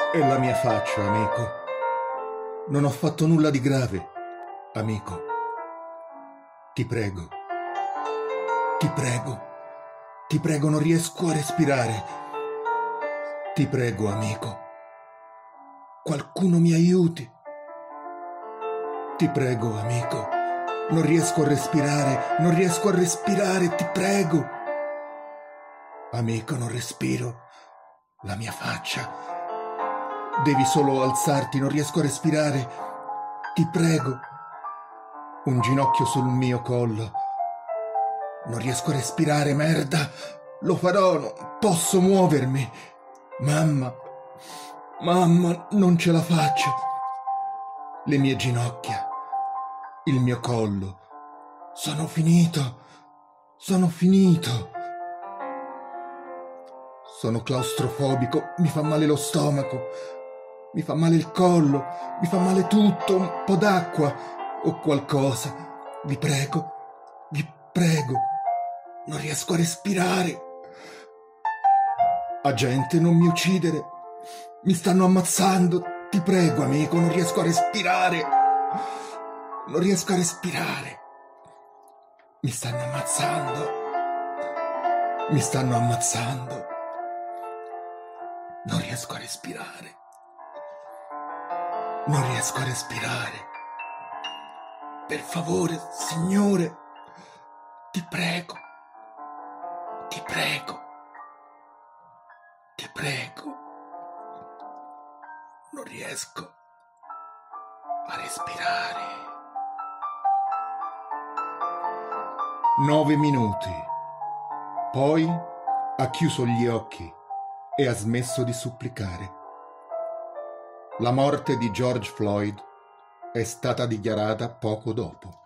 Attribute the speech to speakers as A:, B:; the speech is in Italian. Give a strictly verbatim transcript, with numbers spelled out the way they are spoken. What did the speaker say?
A: È la mia faccia, amico. Non ho fatto nulla di grave, amico. Ti prego, ti prego, ti prego, non riesco a respirare. Ti prego, amico. Qualcuno mi aiuti. Ti prego, amico. Non riesco a respirare, non riesco a respirare, ti prego. Amico, non respiro. La mia faccia. Devi solo alzarti, non riesco a respirare. Ti prego. Un ginocchio sul mio collo. Non riesco a respirare, merda. Lo farò, non posso muovermi. Mamma, mamma, non ce la faccio. Le mie ginocchia, il mio collo. Sono finito. Sono finito. Sono claustrofobico, mi fa male lo stomaco, mi fa male il collo, mi fa male tutto, un po' d'acqua o qualcosa. Vi prego, vi prego, non riesco a respirare. Agente, non mi uccidere, mi stanno ammazzando, ti prego, amico, non riesco a respirare, non riesco a respirare. Mi stanno ammazzando, mi stanno ammazzando. Non riesco a respirare. Non riesco a respirare. Per favore, Signore, ti prego. Ti prego. Ti prego. Non riesco a respirare. Nove minuti. Poi ha chiuso gli occhi e ha smesso di supplicare. La morte di George Floyd è stata dichiarata poco dopo.